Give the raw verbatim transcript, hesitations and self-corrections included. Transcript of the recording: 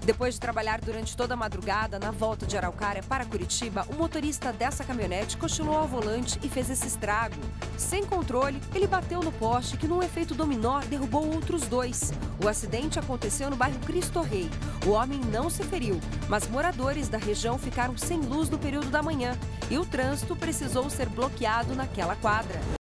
Depois de trabalhar durante toda a madrugada na volta de Araucária para Curitiba, o motorista dessa caminhonete cochilou ao volante e fez esse estrago. Sem controle, ele bateu no poste que, num efeito dominó, derrubou outros dois. O acidente aconteceu no bairro Cristo Rei. O homem não se feriu, mas moradores da região ficaram sem luz no período da manhã e o trânsito precisou ser bloqueado naquela quadra.